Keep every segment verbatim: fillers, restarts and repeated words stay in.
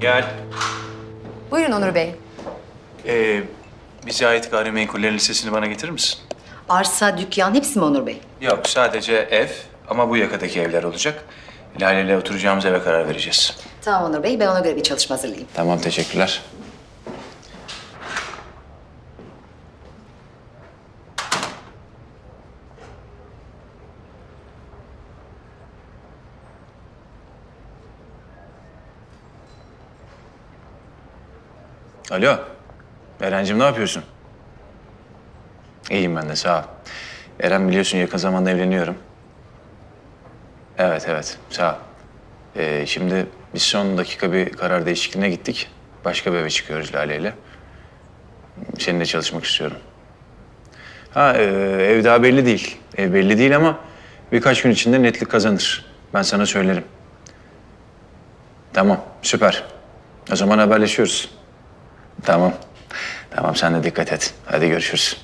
Gel. Buyurun Onur Bey. Ee, bize ait gayrimenkullerin listesini bana getirir misin? Arsa, dükkan hepsi mi Onur Bey? Yok, sadece ev ama bu yakadaki evler olacak. Lale ile oturacağımız eve karar vereceğiz. Tamam Onur Bey, ben ona göre bir çalışma hazırlayayım. Tamam, teşekkürler. Alo, Eren'cim ne yapıyorsun? İyiyim ben de, sağ ol. Eren biliyorsun yakın zamanda evleniyorum. Evet, evet, sağ ol. Ee, şimdi biz son dakika bir karar değişikliğine gittik. Başka bir eve çıkıyoruz Lale ile. Seninle çalışmak istiyorum. Ha, e, ev daha belli değil. Ev belli değil ama birkaç gün içinde netlik kazanır. Ben sana söylerim. Tamam, süper. O zaman haberleşiyoruz. Tamam. Tamam, sen de dikkat et. Hadi görüşürüz.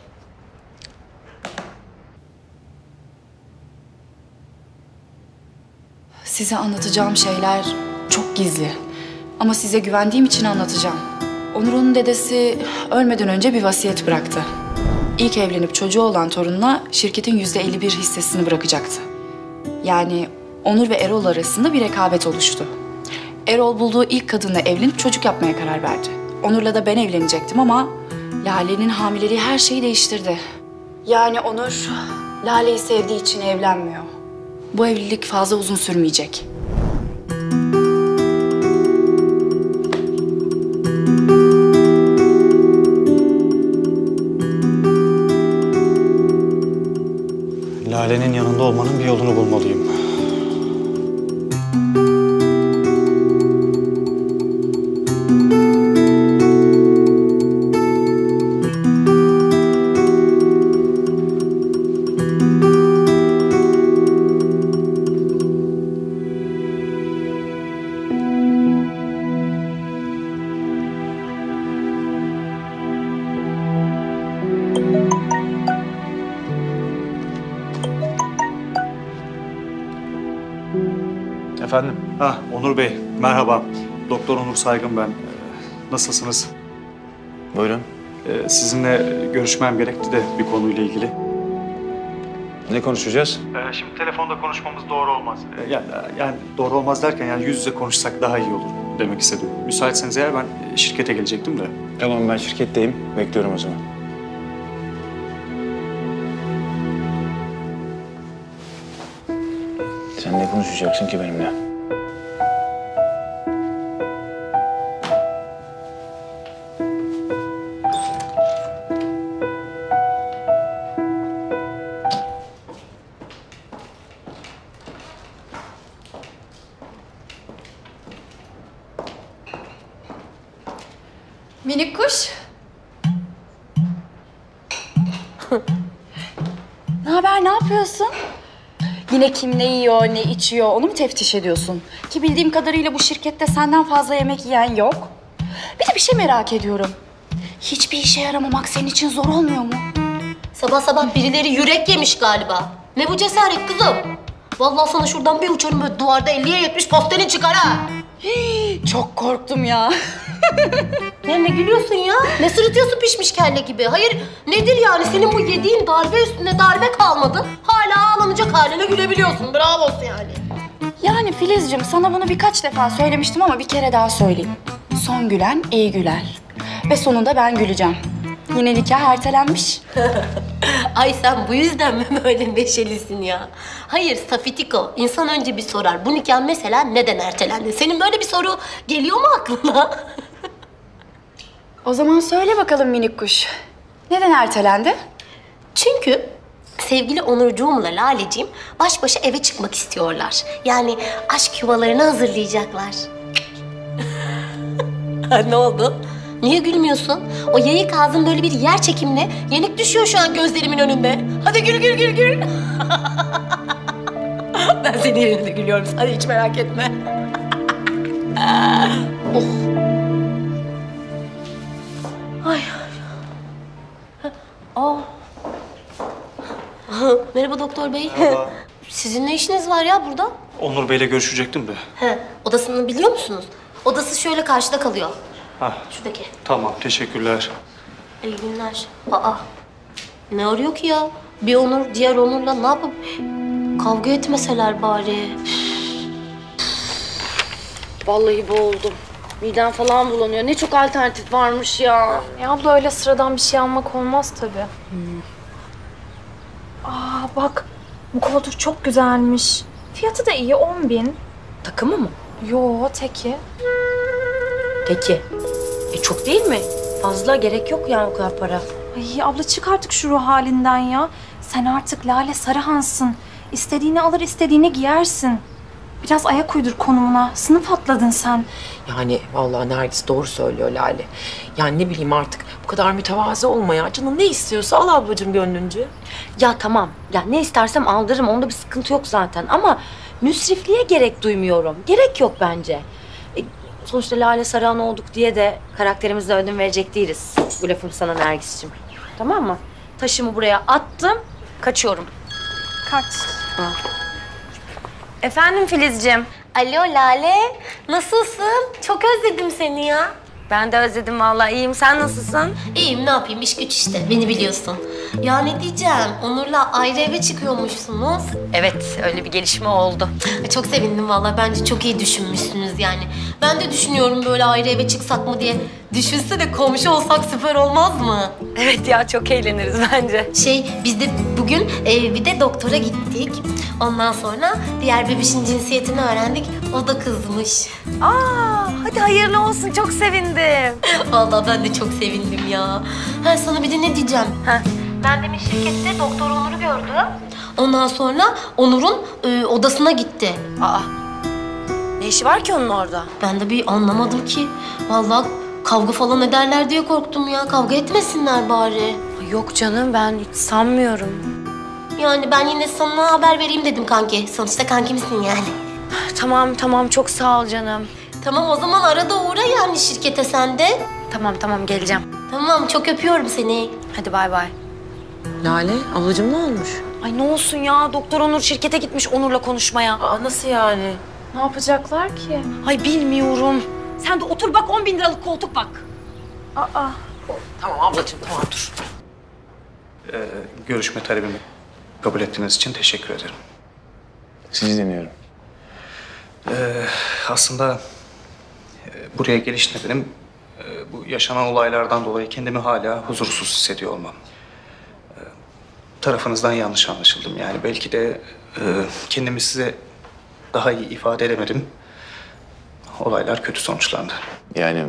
Size anlatacağım şeyler çok gizli. Ama size güvendiğim için anlatacağım. Onur'un dedesi ölmeden önce bir vasiyet bıraktı. İlk evlenip çocuğu olan torununa şirketin yüzde elli bir hissesini bırakacaktı. Yani Onur ve Erol arasında bir rekabet oluştu. Erol bulduğu ilk kadınla evlenip çocuk yapmaya karar verdi. Onur'la da ben evlenecektim ama Lale'nin hamileliği her şeyi değiştirdi. Yani Onur Lale'yi sevdiği için evlenmiyor. Bu evlilik fazla uzun sürmeyecek. Lale'nin yanında olmanın bir yolunu bulmalıyım. Efendim? Ah, Onur Bey, merhaba. Doktor Onur Saygın ben. Ee, nasılsınız? Buyurun. Ee, sizinle görüşmem gerekti de bir konuyla ilgili. Ne konuşacağız? Ee, şimdi telefonda konuşmamız doğru olmaz. Ee, yani, yani doğru olmaz derken yani yüz yüze konuşsak daha iyi olur demek istedim. Müsaitseniz eğer ben şirkete gelecektim de. Tamam, ben şirketteyim. Bekliyorum o zaman. Sen ne konuşacaksın ki benimle? Minik kuş. Ne haber, ne yapıyorsun? Yine kim ne yiyor, ne içiyor onu mu teftiş ediyorsun? Ki bildiğim kadarıyla bu şirkette senden fazla yemek yiyen yok. Bir de bir şey merak ediyorum. Hiçbir işe yaramamak senin için zor olmuyor mu? Sabah sabah birileri yürek yemiş galiba. Ne bu cesaret kızım? Vallahi sana şuradan bir uçarım böyle duvarda elliye yetmiş posterin çıkar ha. Hii, çok korktum ya. Ne, ne gülüyorsun ya? Ne sırıtıyorsun pişmiş kelle gibi? Hayır nedir yani senin bu yediğin darbe üstüne darbe kalmadı. Hala ağlanacak haline gülebiliyorsun. Bravo yani. Yani Filizciğim sana bunu birkaç defa söylemiştim ama bir kere daha söyleyeyim. Son gülen iyi güler. Ve sonunda ben güleceğim. Yine nikah ertelenmiş. Ay sen bu yüzden mi böyle neşelisin ya? Hayır Safitiko, insan önce bir sorar. Bu nikah mesela neden ertelendi? Senin böyle bir soru geliyor mu aklına? O zaman söyle bakalım minik kuş. Neden ertelendi? Çünkü sevgili Onurcuğumla Laleciğim baş başa eve çıkmak istiyorlar. Yani aşk yuvalarını hazırlayacaklar. Ne oldu? Niye gülmüyorsun? O yayık ağzın böyle bir yer çekimle yenik düşüyor şu an gözlerimin önünde. Hadi gül gül gül gül. Ben senin yerine de gülüyorum. Hadi hiç merak etme. Oh. Ay. Aa. Merhaba doktor bey. Merhaba. Sizin ne işiniz var ya burada? Onur Bey'le görüşecektim de. He, odasını biliyor musunuz? Odası şöyle karşıda kalıyor. Hah, Şuradaki. tamam, teşekkürler. İyi günler. Aa, ne arıyor ki ya? Bir Onur, diğer Onur'la ne yapıp kavga etmeseler bari. Vallahi boğuldum. Midem falan bulanıyor. Ne çok alternatif varmış ya. Ya abla öyle sıradan bir şey almak olmaz tabii. Aa bak bu koltuk çok güzelmiş. Fiyatı da iyi on bin. Takımı mı? Yo teki. Peki. E çok değil mi? Fazla gerek yok yani o kadar para. Ay abla çık artık şu ruh halinden ya. Sen artık Lale Sarıhan'sın. İstediğini alır istediğini giyersin. Biraz ayak uydur konumuna. Sınıf atladın sen. Yani vallahi Nergis doğru söylüyor Lale. Yani ne bileyim artık bu kadar mütevazı olma ya. Canın ne istiyorsa al ablacığım gönlünce. Ya tamam. Ya ne istersem aldırırım. Onda bir sıkıntı yok zaten. Ama müsrifliğe gerek duymuyorum. Gerek yok bence. E, sonuçta Lale Sarıhan olduk diye de karakterimizle ödün verecek değiliz. Bu lafım sana Nergis'ciğim. Tamam mı? Taşımı buraya attım. Kaçıyorum. Kaç. Efendim Filizciğim. Alo Lale, nasılsın? Çok özledim seni ya. Ben de özledim vallahi. İyiyim. Sen nasılsın? İyiyim, ne yapayım? İş güç işte, beni biliyorsun. Ya ne diyeceğim, Onur'la ayrı eve çıkıyormuşsunuz. Evet, öyle bir gelişme oldu. Çok sevindim vallahi, bence çok iyi düşünmüşsünüz yani. Ben de düşünüyorum böyle ayrı eve çıksak mı diye. Düşünsene komşu olsak süper olmaz mı? Evet ya, çok eğleniriz bence. Şey, biz de bugün e, bir de doktora gittik. Ondan sonra diğer bebişin cinsiyetini öğrendik. O da kızmış. Aa, hadi hayırlı olsun. Çok sevindim. Vallahi ben de çok sevindim ya. Ha, sana bir de ne diyeceğim? Heh. Ben demin şirkette doktor Onur'u gördüm. Ondan sonra Onur'un e, odasına gitti. Aa, ne işi var ki onun orada? Ben de bir anlamadım ki. Vallahi kavga falan ederler diye korktum ya. Kavga etmesinler bari. Yok canım, ben hiç sanmıyorum. Yani ben yine sana haber vereyim dedim kanki. Sonuçta kankimsin yani. Tamam tamam, çok sağ ol canım. Tamam, o zaman arada uğra yani şirkete sen de. Tamam tamam, geleceğim. Tamam, çok öpüyorum seni. Hadi bay bay. Lale ablacığım ne olmuş? Ay ne olsun ya, Doktor Onur şirkete gitmiş Onur'la konuşmaya. Aa, nasıl yani? Ne yapacaklar ki? Ay bilmiyorum. Sen de otur bak, on bin liralık koltuk bak. Aa. Tamam ablacığım tamam dur. Ee, görüşme talebimi kabul ettiğiniz için teşekkür ederim. Sizi dinliyorum. Ee, aslında e, buraya geliş nedenim e, bu yaşanan olaylardan dolayı kendimi hala huzursuz hissediyor olmam. E, tarafınızdan yanlış anlaşıldım. Yani belki de e, kendimi size daha iyi ifade edemedim. Olaylar kötü sonuçlandı. Yani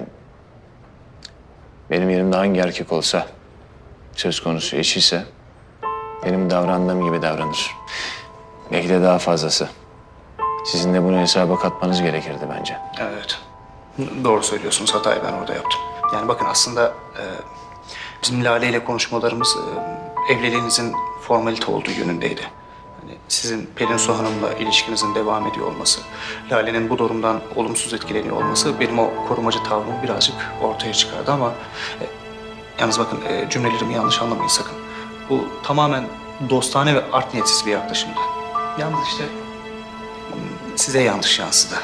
benim yerimde hangi erkek olsa, söz konusu eşiyse benim davrandığım gibi davranır. Belki de daha fazlası. Sizin de bunu hesaba katmanız gerekirdi bence. Evet. Doğru söylüyorsunuz. Hatayı ben orada yaptım. Yani bakın aslında e, bizim Lale ile konuşmalarımız e, evliliğinizin formalite olduğu yönündeydi. Hani sizin Pelin Su Hanım'la ilişkinizin devam ediyor olması, Lale'nin bu durumdan olumsuz etkileniyor olması benim o korumacı tavrımı birazcık ortaya çıkardı ama e, yalnız bakın e, cümlelerimi yanlış anlamayın sakın. Bu tamamen dostane ve art niyetsiz bir yaklaşımdı. Yalnız işte size yanlış yansıdı.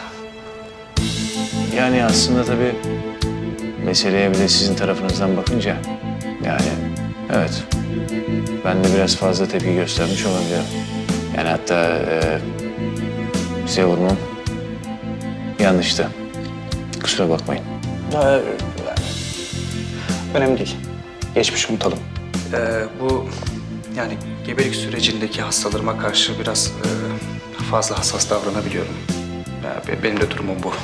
Yani aslında tabii meseleye bir de sizin tarafınızdan bakınca yani evet ben de biraz fazla tepki göstermiş olabilirim. Yani hatta e, size vurmam yanlıştı. Kusura bakmayın. Ee, önemli değil. Geçmiş unutalım. Ee, bu yani gebelik sürecindeki hastalarıma karşı biraz e, fazla hassas davranabiliyorum. Ya, be- benim de durumum bu.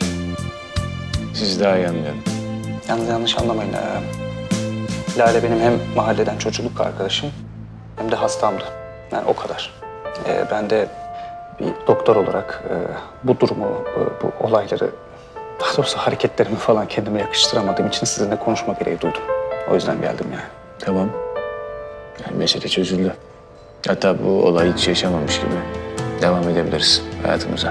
Sizi daha iyi anlıyorum. Yalnız yanlış anlamayın. Ee, Lale benim hem mahalleden çocukluk arkadaşım hem de hastamdı. Yani o kadar. Ee, ben de bir doktor olarak e, bu durumu, e, bu olayları, daha doğrusu hareketlerimi falan kendime yakıştıramadığım için sizinle konuşma gereği duydum. O yüzden geldim yani. Tamam. Yani mesele çözüldü. Hatta bu olay hiç yaşamamış gibi devam edebiliriz hayatımıza.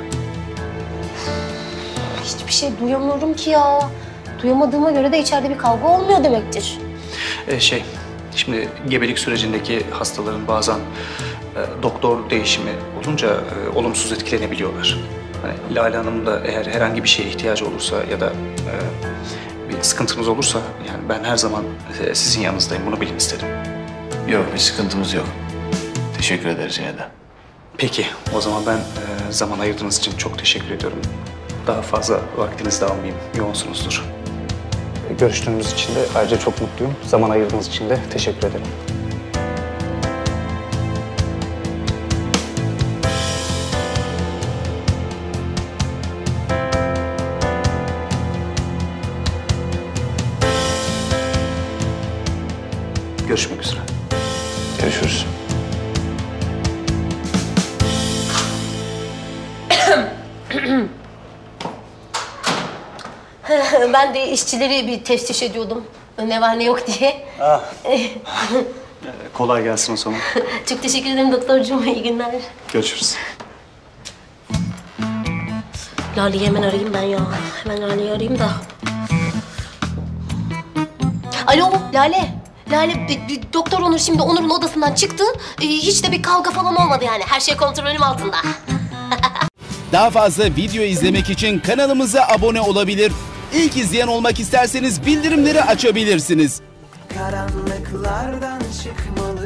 Hiçbir şey duyamıyorum ki ya. Duyamadığıma göre de içeride bir kavga olmuyor demektir. Ee, şey, şimdi gebelik sürecindeki hastaların bazen e, doktor değişimi olunca e, olumsuz etkilenebiliyorlar. Hani Lale Hanım da eğer herhangi bir şeye ihtiyacı olursa ya da e, bir sıkıntınız olursa yani ben her zaman e, sizin yanınızdayım. Bunu bilin istedim. Yok, bir sıkıntımız yok. Teşekkür ederiz yine de. Peki, o zaman ben e, zaman ayırdığınız için çok teşekkür ediyorum. Daha fazla vaktinizi de almayayım, yoğunsunuzdur. Görüştüğümüz için de ayrıca çok mutluyum. Zaman ayırdığınız için de teşekkür ederim. Görüşmek üzere. Görüşürüz. Ben de işçileri bir teftiş ediyordum. Ne var ne yok diye. Kolay gelsin o zaman. Çok teşekkür ederim doktorcuğum. İyi günler. Görüşürüz. Lale'yi hemen arayayım ben ya. Hemen Lale'yi arayayım da. Alo Lale. Lale, bir- bir doktor Onur şimdi Onur'un odasından çıktı. Ee, hiç de bir kavga falan olmadı yani. Her şey kontrolüm altında. Daha fazla video izlemek için kanalımıza abone olabilir. İlk izleyen olmak isterseniz bildirimleri açabilirsiniz. Karanlıklardan çıkmalı